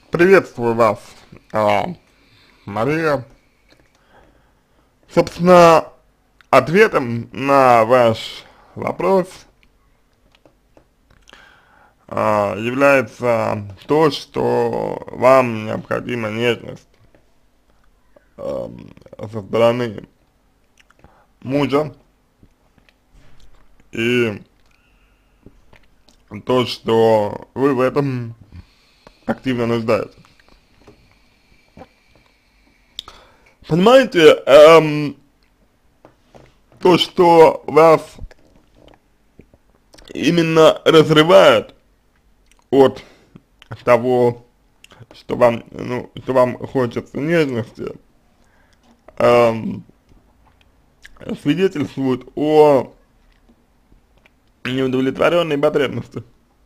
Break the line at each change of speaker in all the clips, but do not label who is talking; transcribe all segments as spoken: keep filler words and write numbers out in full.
Приветствую вас, а, Мария. Собственно, ответом на ваш вопрос а, является то, что вам необходима нежность а, со стороны мужа, и то, что вы в этом активно нуждаетесь. Понимаете, эм, то, что вас именно разрывает от того, что вам, ну, что вам хочется нежности, эм, свидетельствует о неудовлетворенной потребности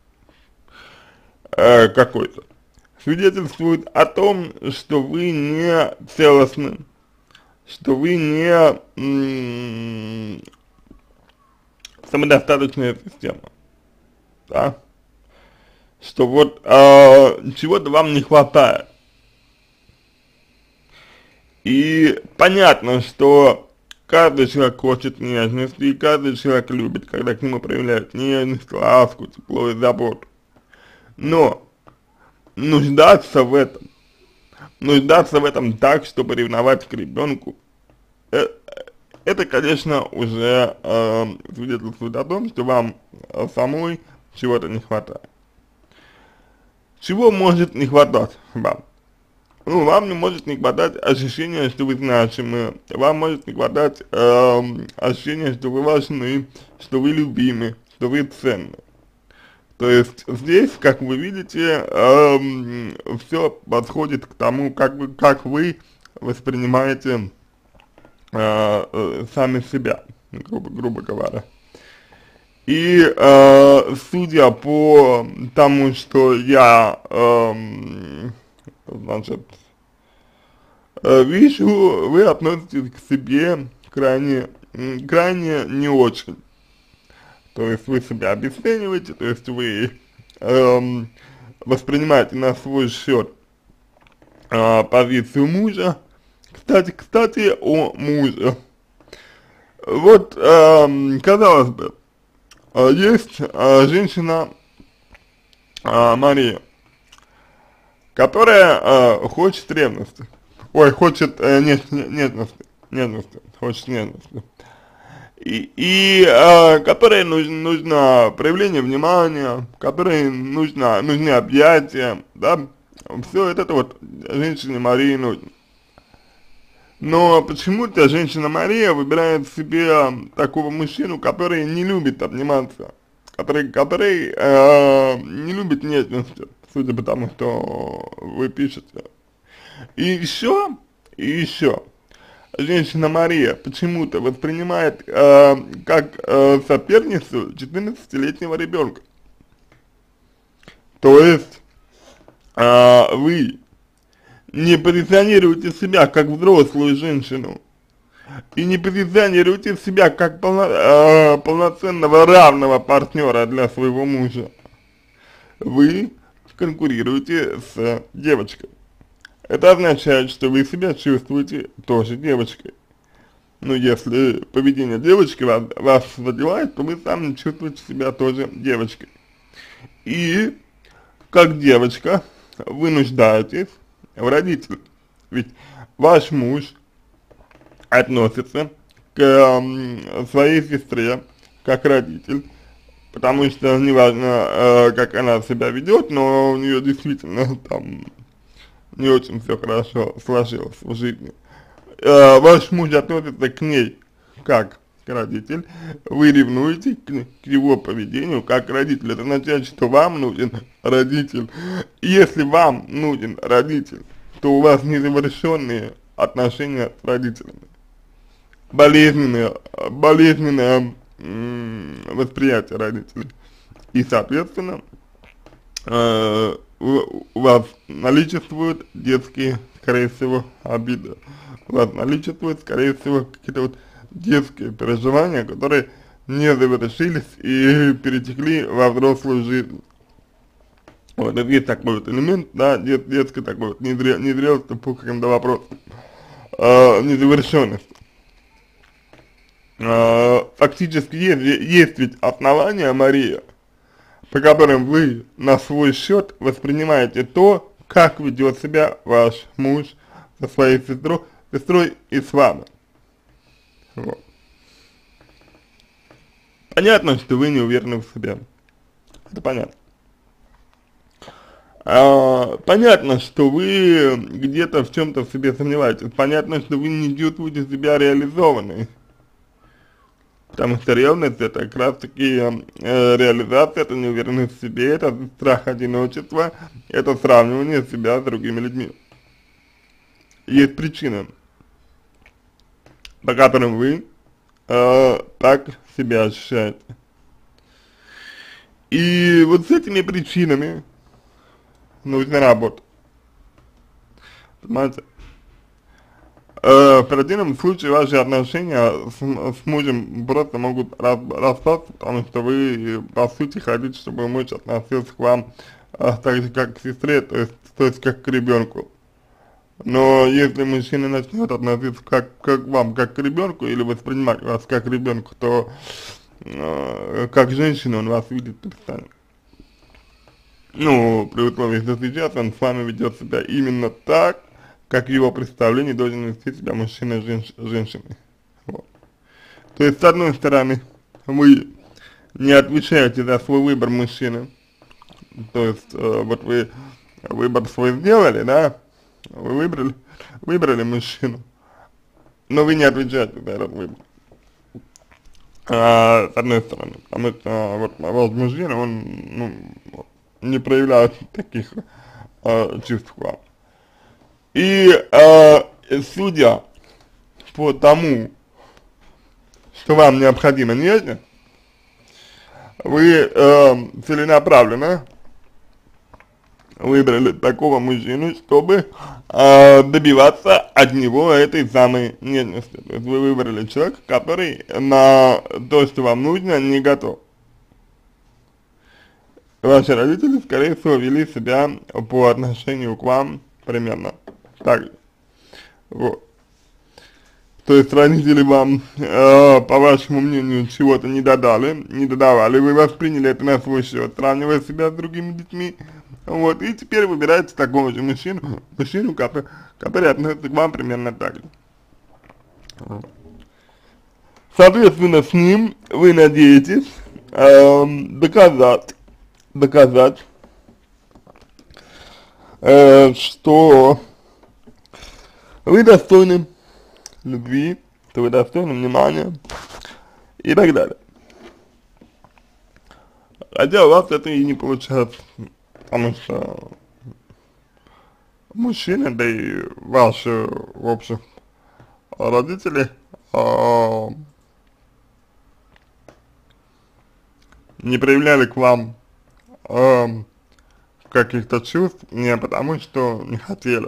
э, какой-то. Свидетельствует о том, что вы не целостны, что вы не м, самодостаточная система, да, что вот э, чего-то вам не хватает. И понятно, что каждый человек хочет нежности, и каждый человек любит, когда к нему проявляют нежность, ласку, тепло и заботу. Но нуждаться в этом, нуждаться в этом так, чтобы ревновать к ребенку, э, это, конечно, уже э, свидетельствует о том, что вам э, самой чего-то не хватает. Чего может не хватать вам? Ну, вам не может не хватать ощущения, что вы значимы, вам может не хватать э, ощущения, что вы важны, что вы любимы, что вы ценны. То есть здесь, как вы видите, э, все подходит к тому, как вы, как вы воспринимаете э, э, сами себя, грубо, грубо говоря. И э, судя по тому, что я, э, значит, э, вижу, вы относитесь к себе крайне, крайне не очень. То есть вы себя обесцениваете, то есть вы эм, воспринимаете на свой счет э, позицию мужа. Кстати, кстати, о муже. Вот, эм, казалось бы, э, есть э, женщина э, Мария, которая э, хочет ревности, ой, хочет э, нет, нет, нежности, нежности, хочет нежности. И, и э, которой нужно, нужно проявление внимания, которой нужно, нужны объятия, да, все это вот женщине Марии нужно. Но почему-то женщина Мария выбирает себе такого мужчину, который не любит обниматься, который, который э, не любит нежности, судя по тому, что вы пишете. И еще, и еще. Женщина Мария почему-то воспринимает э, как э, соперницу четырнадцатилетнего ребенка. То есть э, вы не позиционируете себя как взрослую женщину и не позиционируете себя как полно, э, полноценного равного партнера для своего мужа. Вы конкурируете с девочкой. Это означает, что вы себя чувствуете тоже девочкой. Ну, если поведение девочки вас, вас задевает, то вы сами чувствуете себя тоже девочкой. И, как девочка, вы нуждаетесь в родителях. Ведь ваш муж относится к э, своей сестре как родитель, потому что неважно, э, как она себя ведет, но у нее действительно там не очень все хорошо сложилось в жизни. Э, ваш муж относится к ней как родитель, вы ревнуете к, к его поведению как родитель. Это означает, что вам нужен родитель. И если вам нужен родитель, то у вас незавершенные отношения с родителями. Болезненное, болезненное восприятие родителей. И, соответственно, э, у, у вас наличествуют детские, скорее всего, обиды. У вас наличествуют, скорее всего, какие-то вот детские переживания, которые не завершились и перетекли во взрослую жизнь. Вот, это есть такой вот элемент, да, дет, детской такой вот незре, незрелости по каким-то вопросам, э, незавершенности. Э, фактически есть, есть ведь основания, Мария, по которым вы на свой счет воспринимаете то, как ведет себя ваш муж со своей сестрой, сестрой и с вами. Вот. Понятно, что вы не уверены в себе. Это понятно. А, понятно, что вы где-то в чем-то в себе сомневаетесь. Понятно, что вы не чувствуете себя реализованной. Потому что ревность — это как раз таки э, реализация, это неуверенность в себе, это страх одиночества, это сравнивание себя с другими людьми. Есть причины, по которым вы э, так себя ощущаете. И вот с этими причинами нужно работать. Понимаете? Э, в противном случае ваши отношения с, с мужем просто могут рас, распасться, потому что вы, по сути, хотите, чтобы муж относился к вам э, так же, как к сестре, то есть, то есть как к ребенку. Но если мужчина начнет относиться как, как к вам, как к ребенку, или воспринимать вас как ребенку, то э, как женщину он вас видеть перестанет. Ну, при условии, что сейчас он с вами ведет себя именно так, как в его представлении должен вести себя мужчина с женщ женщиной. Вот. То есть, с одной стороны, вы не отвечаете за свой выбор мужчины, то есть, э, вот вы выбор свой сделали, да, вы выбрали, выбрали мужчину, но вы не отвечаете за этот выбор. А, с одной стороны, потому что вот, вот мужчина, он ну, не проявляет таких а, чувств к вам. И а, судя по тому, что вам необходимо нежно, вы а, целенаправленно выбрали такого мужчину, чтобы э, добиваться от него этой самой нежности. То есть вы выбрали человека, который на то, что вам нужно, не готов. Ваши родители, скорее всего, вели себя по отношению к вам примерно так же. Вот. То есть родители вам, э, по вашему мнению, чего-то не додали, не додавали, вы восприняли это на свой счет, сравнивая себя с другими детьми, вот, и теперь выбираете такого же мужчину, мужчину, который, который относится к вам примерно так же. Соответственно, с ним вы надеетесь э, доказать, доказать, э, что вы достойны любви, что вы достойны внимания и так далее. Хотя у вас это и не получается, потому что мужчины, да и ваши, в общем, родители э, не проявляли к вам э, каких-то чувств не потому, что не хотели,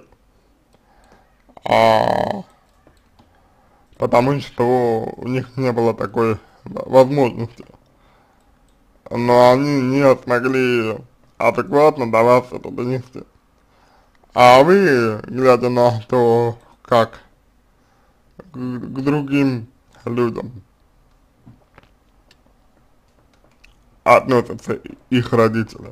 а потому что у них не было такой возможности, но они не смогли адекватно до вас это донести. А вы, глядя на то, как к, к другим людям относятся их родители,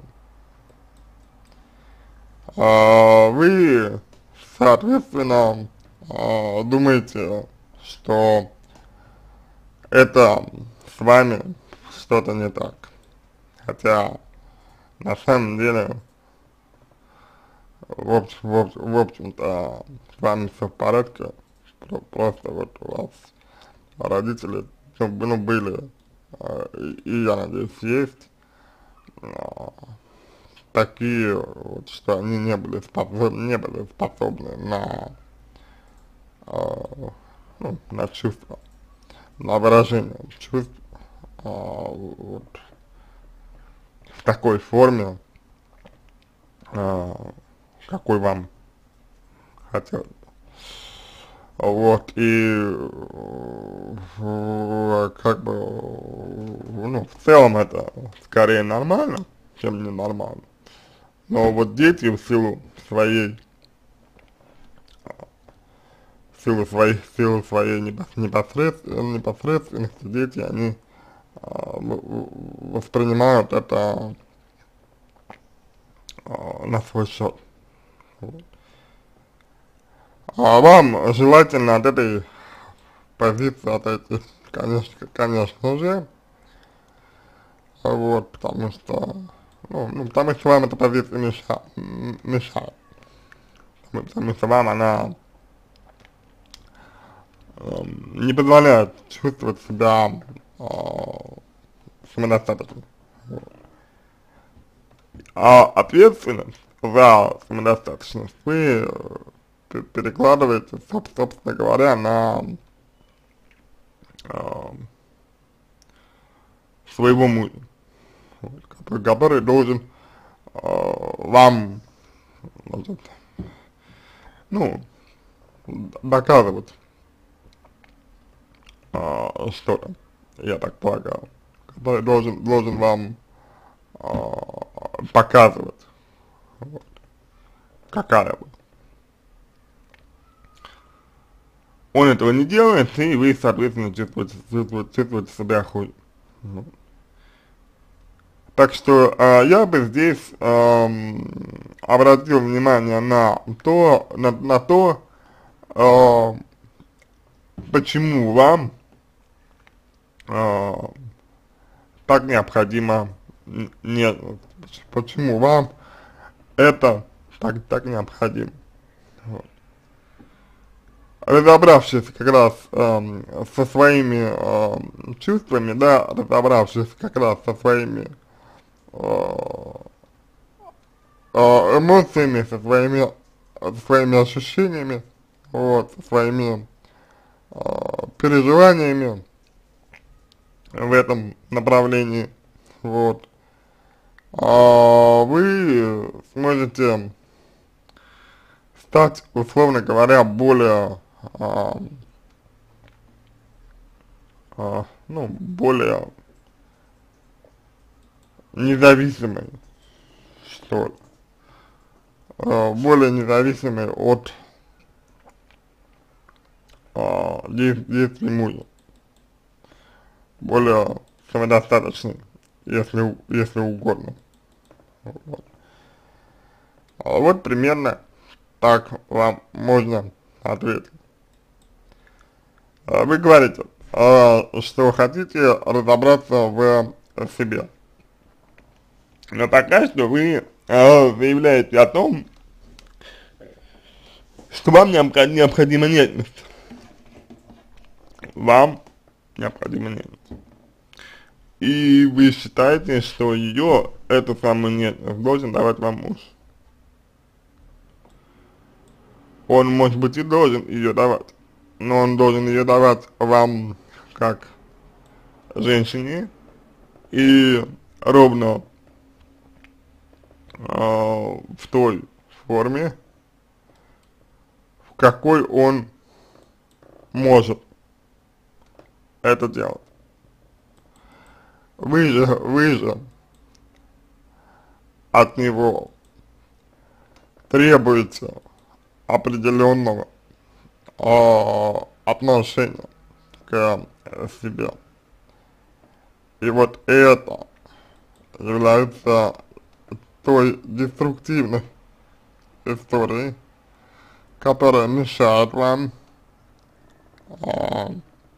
а вы, соответственно, а, думаете, что это с вами что-то не так, хотя на самом деле в общем, в общем, в общем-то с вами все в порядке, просто вот у вас родители, ну, ну были, и, и я надеюсь есть, такие вот, что они не были способны, не были способны на, ну, на чувства, на выражение чувств а, вот, в такой форме, а, какой вам хотелось. Вот, и как бы, ну, в целом это скорее нормально, чем ненормально. Но вот дети в силу своей, в силу своей, в силу своей непосредственности, непосредственности, дети, они а, воспринимают это а, на свой счет. Вот. А вам желательно от этой позиции отойти, конечно, конечно же, вот, потому что, ну, ну потому что вам эта позиция меша, мешает, потому что вам она э, не позволяет чувствовать себя э, самодостаточным. Вот. А ответственность за самодостаточность вы э, перекладываете, собственно говоря, на э, своего мужа, вот, который, который должен э, вам, значит, ну, доказывать э, что-то, я так полагаю, который должен, должен вам э, показывать, вот, какая вы. Он этого не делает, и вы, соответственно, чувствуете, чувствуете, чувствуете себя хуже. Вот. Так что э, я бы здесь э, обратил внимание на то, на, на то, э, почему вам э, так необходимо, нет, почему вам это так, так необходимо. Вот. Разобравшись как раз э, со своими э, чувствами, да, разобравшись как раз со своими э, эмоциями, со своими, со своими ощущениями, вот, со своими э, переживаниями в этом направлении, вот, а вы сможете стать, условно говоря, более, а, а, ну, более независимой, что ли, а, более независимой от а, действий мужа, более самодостаточной, если, если угодно. Вот. А вот примерно так вам можно ответить. А вы говорите, а, что хотите разобраться в себе, но пока что вы а, заявляете о том, что вам необходима нежность. Вам необходима нежность. И вы считаете, что ее, эту самую нежность, должен давать вам муж. Он, может быть, и должен ее давать, но он должен ее давать вам как женщине и ровно э, в той форме, в какой он может это делать. Вы же, вы же от него требуете определенного э, отношения к себе. И вот это является той деструктивной историей, которая мешает вам э,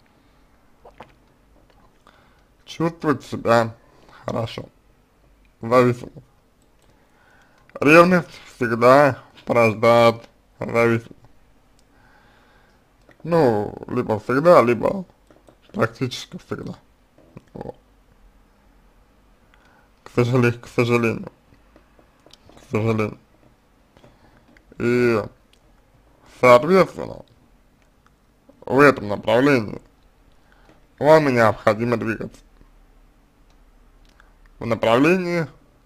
чувствовать себя хорошо, зависимо. Ревность всегда порождает зависимость. Ну, либо всегда, либо практически всегда. Вот. К сожалению, к сожалению, к сожалению. И, соответственно, в этом направлении вам необходимо двигаться. В направлении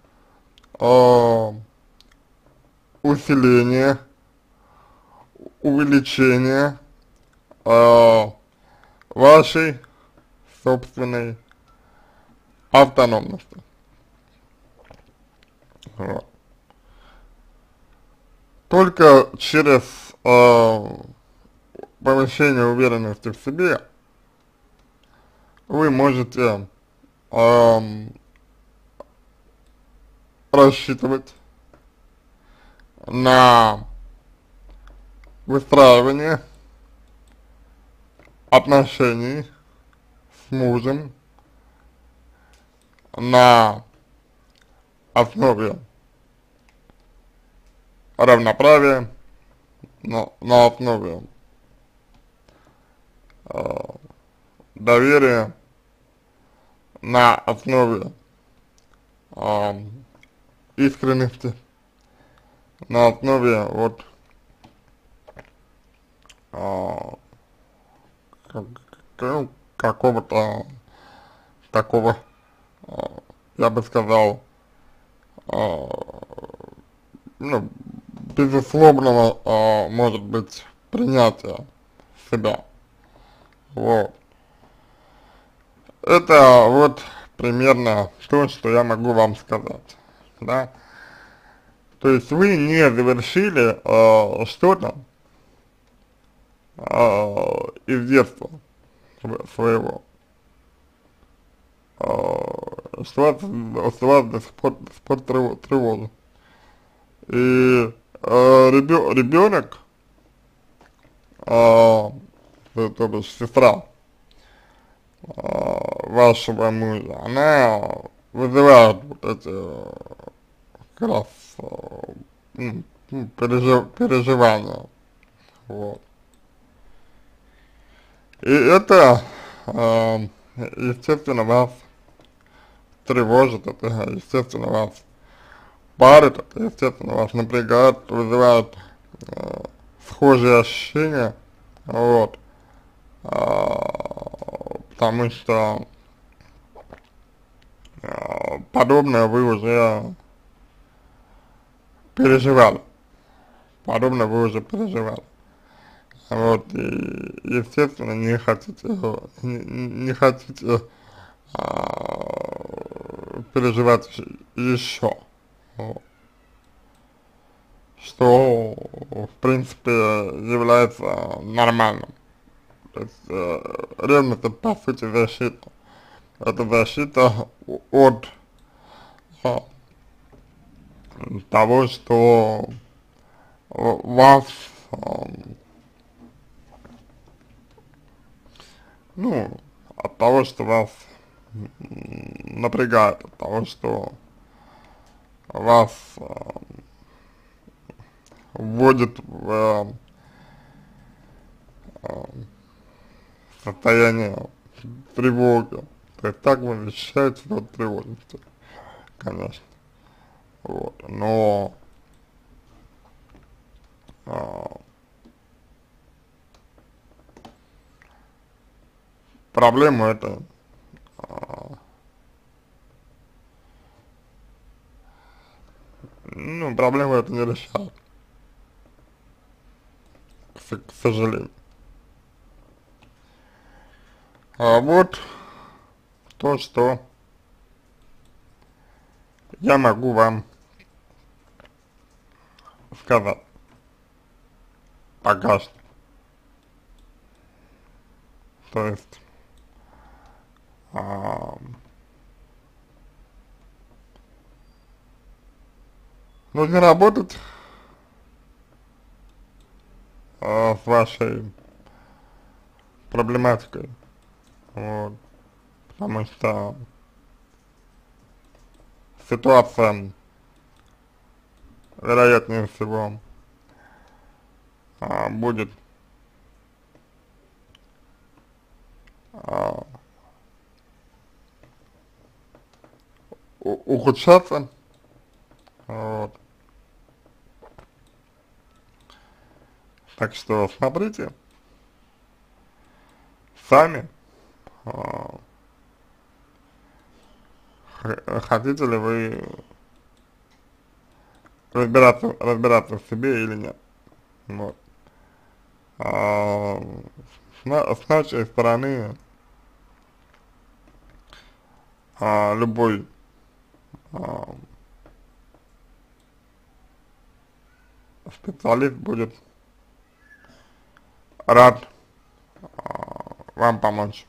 э, усиления, увеличения э, вашей собственной автономности. Вот.
только через э, повышение уверенности в себе вы можете э, рассчитывать на выстраивание отношений с мужем на основе равноправия, на, на основе э, доверия, на основе э, искренности, на основе вот э, как, ну, какого-то такого, э, я бы сказал, э, ну, безусловного, э, может быть, принятия себя. Вот. Это вот примерно то, что я могу вам сказать, да. То есть вы не завершили э, что-то э, из детства своего, э, что вас, что вас до сих пор, до сих пор тревожит. И э, ребё, ребенок, э, то, то бишь сестра э, вашего мужа, она вызывает вот эти э, как раз э, ну, пережив, переживания, вот. И это, э, естественно, вас тревожит, это, естественно, вас парит, это, естественно, вас напрягает, вызывает э, схожие ощущения, вот, э, потому что э, подобное вы уже переживали, подобное вы уже переживали, вот, и, естественно, не хотите, не, не хотите э, переживать еще, вот. Что, в принципе, является нормальным. То есть, э, ревность это, по сути, защита. Это защита от э, того, что вас, э, ну, от того, что вас напрягает, от того, что вас э, вводит в э, состояние тревоги. То есть так вы ощущаете от тревожности, конечно. Вот. Но а, проблему это а, ну, проблему это не решает, к, к сожалению. А вот то, что я могу вам сказать пока что. То есть а, нужно работать а, с вашей проблематикой, вот, потому что ситуация, вероятнее всего, а, будет а, у- ухудшаться, вот. Так что смотрите сами, а, хотите ли вы разбираться, разбираться в себе или нет, вот. А, с, на, с нашей стороны а, любой а, специалист будет рад а, вам помочь.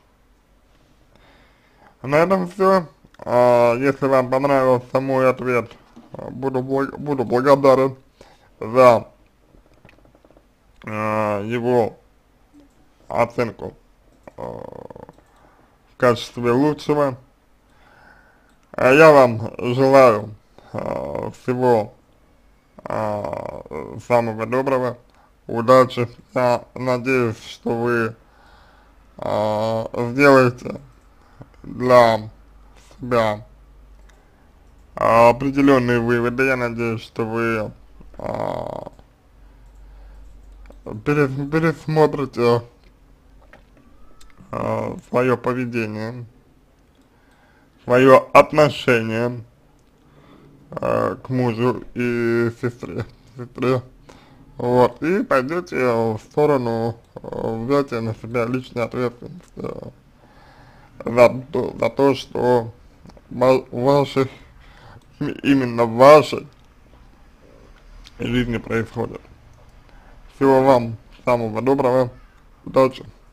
На этом все. А, если вам понравился мой ответ, буду, благ, буду благодарен за а, его оценку а, в качестве лучшего. А я вам желаю а, всего а, самого доброго, удачи. Я надеюсь, что вы а, сделаете для себя а, определенные выводы. Я надеюсь, что вы а, перес, пересмотрите а, свое поведение, свое отношение а, к мужу и сестре, сестре. Вот, и пойдете в сторону взятия на себя личной ответственности за то, за то, что в вашей, именно в вашей жизни происходит. Всего вам самого доброго, удачи.